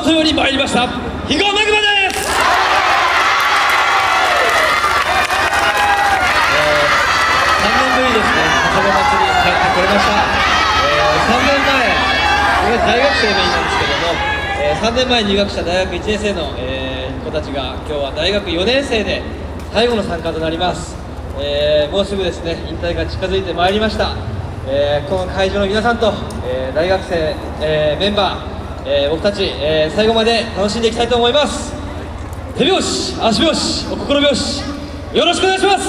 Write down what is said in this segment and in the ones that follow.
本より参りました肥後マグマです。3年ぶりですね、箱根祭り帰ってこれました。3年前、僕は大学生メインなんですけども、3年前入学した大学1年生の、子たちが今日は大学4年生で最後の参加となります。もうすぐですね、引退が近づいてまいりました。この会場の皆さんと、大学生、メンバー、僕たち、最後まで楽しんでいきたいと思います。手拍子、足拍子、お心拍子、よろしくお願いします。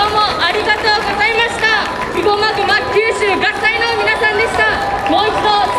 肥後マグマ九州合祭の皆さんでした。もう一度